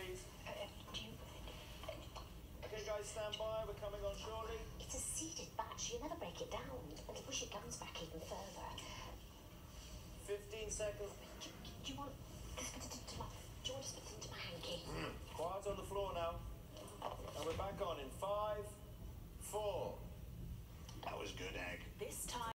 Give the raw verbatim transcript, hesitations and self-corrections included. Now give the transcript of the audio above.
please. Uh, do you... Okay, guys, stand by. We're coming on shortly. It's a seeded batch. You never break it down and push your guns back even further. Fifteen seconds. Do, do you want this bit into my... Do you want this bit into my hanky? Quiet on the floor now. And we're back on in five, four. That was good, Egg. This time...